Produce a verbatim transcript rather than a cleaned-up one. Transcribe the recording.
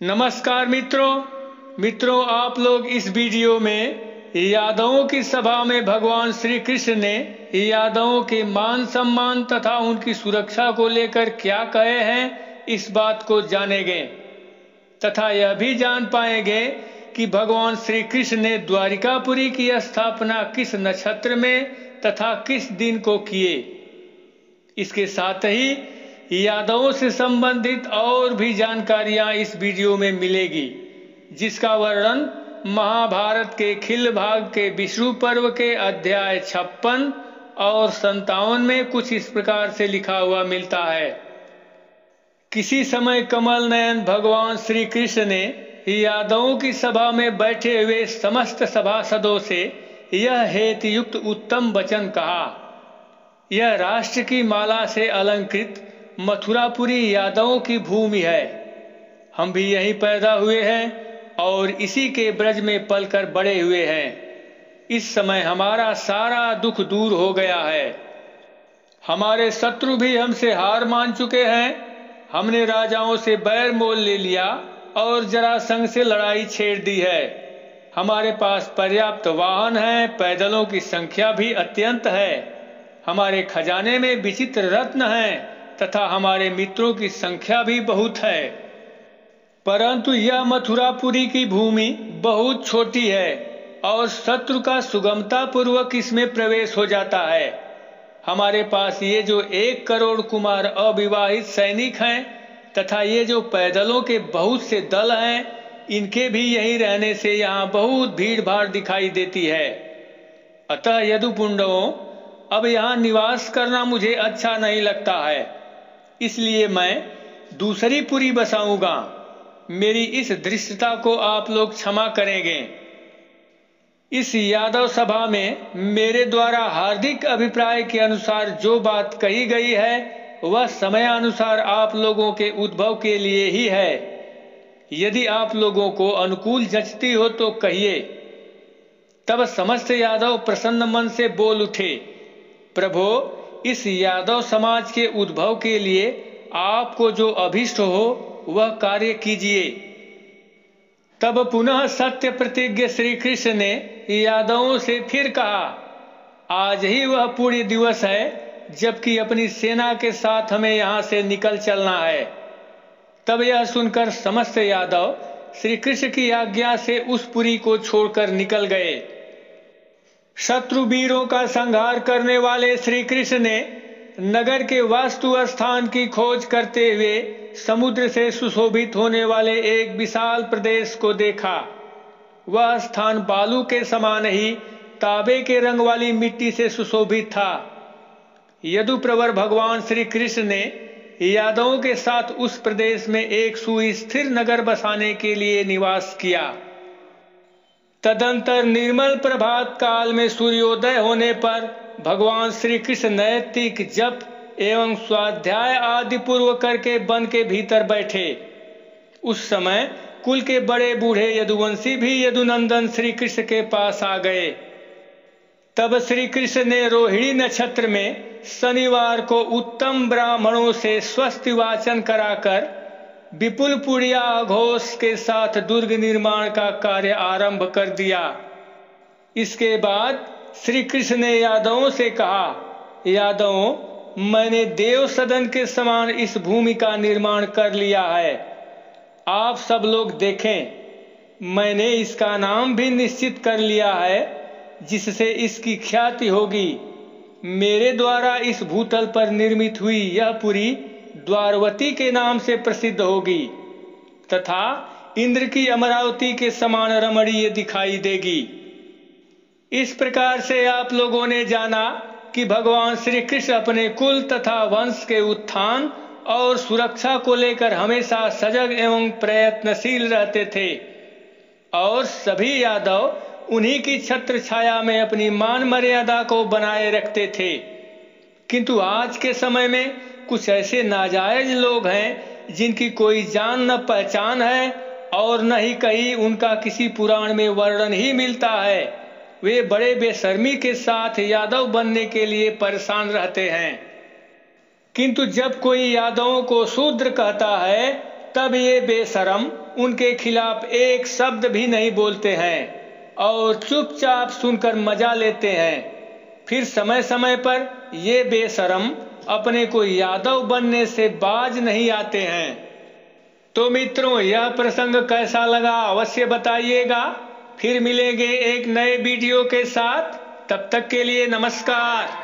नमस्कार मित्रों मित्रों आप लोग इस वीडियो में यादवों की सभा में भगवान श्री कृष्ण ने यादवों के मान सम्मान तथा उनकी सुरक्षा को लेकर क्या कहे हैं, इस बात को जानेंगे तथा यह भी जान पाएंगे कि भगवान श्री कृष्ण ने द्वारिकापुरी की स्थापना किस नक्षत्र में तथा किस दिन को किए। इसके साथ ही यादवों से संबंधित और भी जानकारियां इस वीडियो में मिलेगी, जिसका वर्णन महाभारत के खिल भाग के विष्णु पर्व के अध्याय छप्पन और संतावन में कुछ इस प्रकार से लिखा हुआ मिलता है। किसी समय कमल नयन भगवान श्री कृष्ण ने यादवों की सभा में बैठे हुए समस्त सभासदों से यह हेतुयुक्त उत्तम वचन कहा। यह राष्ट्र की माला से अलंकृत मथुरापुरी यादवों की भूमि है। हम भी यहीं पैदा हुए हैं और इसी के ब्रज में पलकर बड़े हुए हैं। इस समय हमारा सारा दुख दूर हो गया है। हमारे शत्रु भी हमसे हार मान चुके हैं। हमने राजाओं से बैर मोल ले लिया और जरासंध से लड़ाई छेड़ दी है। हमारे पास पर्याप्त वाहन हैं, पैदलों की संख्या भी अत्यंत है। हमारे खजाने में विचित्र रत्न हैं तथा हमारे मित्रों की संख्या भी बहुत है। परंतु यह मथुरापुरी की भूमि बहुत छोटी है और शत्रु का सुगमता पूर्वक इसमें प्रवेश हो जाता है। हमारे पास ये जो एक करोड़ कुमार अविवाहित सैनिक हैं तथा ये जो पैदलों के बहुत से दल हैं, इनके भी यहीं रहने से यहाँ बहुत भीड़ भाड़ दिखाई देती है। अतः यदुपुंडवों, अब यहाँ निवास करना मुझे अच्छा नहीं लगता है, इसलिए मैं दूसरी पुरी बसाऊंगा। मेरी इस दृष्टता को आप लोग क्षमा करेंगे। इस यादव सभा में मेरे द्वारा हार्दिक अभिप्राय के अनुसार जो बात कही गई है वह समयानुसार आप लोगों के उद्भव के लिए ही है। यदि आप लोगों को अनुकूल जचती हो तो कहिए। तब समस्त यादव प्रसन्न मन से बोल उठे, प्रभो, इस यादव समाज के उद्भव के लिए आपको जो अभिष्ट हो वह कार्य कीजिए। तब पुनः सत्य प्रतिज्ञ श्री कृष्ण ने यादवों से फिर कहा, आज ही वह पूर्ण दिवस है जबकि अपनी सेना के साथ हमें यहाँ से निकल चलना है। तब यह सुनकर समस्त यादव श्री कृष्ण की आज्ञा से उस पुरी को छोड़कर निकल गए। शत्रु वीरों का संहार करने वाले श्री कृष्ण ने नगर के वास्तु स्थान की खोज करते हुए समुद्र से सुशोभित होने वाले एक विशाल प्रदेश को देखा। वह स्थान बालू के समान ही तांबे के रंग वाली मिट्टी से सुशोभित था। यदुप्रवर भगवान श्री कृष्ण ने यादवों के साथ उस प्रदेश में एक सुस्थिर नगर बसाने के लिए निवास किया। तदंतर निर्मल प्रभात काल में सूर्योदय होने पर भगवान श्री कृष्ण नैतिक जप एवं स्वाध्याय आदि पूर्व करके वन के भीतर बैठे। उस समय कुल के बड़े बूढ़े यदुवंशी भी यदुनंदन श्री कृष्ण के पास आ गए। तब श्री कृष्ण ने रोहिणी नक्षत्र में शनिवार को उत्तम ब्राह्मणों से स्वस्ति वाचन कराकर विपुल पुड़िया घोष के साथ दुर्ग निर्माण का कार्य आरंभ कर दिया। इसके बाद श्री कृष्ण ने यादवों से कहा, यादवों, मैंने देव सदन के समान इस भूमि का निर्माण कर लिया है। आप सब लोग देखें, मैंने इसका नाम भी निश्चित कर लिया है जिससे इसकी ख्याति होगी। मेरे द्वारा इस भूतल पर निर्मित हुई यह पुरी द्वारवती के नाम से प्रसिद्ध होगी तथा इंद्र की अमरावती के समान रमणीय दिखाई देगी। इस प्रकार से आप लोगों ने जाना कि भगवान श्री कृष्ण अपने कुल तथा वंश के उत्थान और सुरक्षा को लेकर हमेशा सजग एवं प्रयत्नशील रहते थे और सभी यादव उन्हीं की छत्र छाया में अपनी मान मर्यादा को बनाए रखते थे। किंतु आज के समय में कुछ ऐसे नाजायज लोग हैं जिनकी कोई जान न पहचान है और न ही कहीं उनका किसी पुराण में वर्णन ही मिलता है। वे बड़े बेशर्मी के साथ यादव बनने के लिए परेशान रहते हैं। किंतु जब कोई यादवों को शूद्र कहता है तब ये बेशरम उनके खिलाफ एक शब्द भी नहीं बोलते हैं और चुपचाप सुनकर मजा लेते हैं। फिर समय समय पर ये बेशरम अपने को यादव बनने से बाज नहीं आते हैं। तो मित्रों, यह प्रसंग कैसा लगा अवश्य बताइएगा। फिर मिलेंगे एक नए वीडियो के साथ। तब तक के लिए नमस्कार।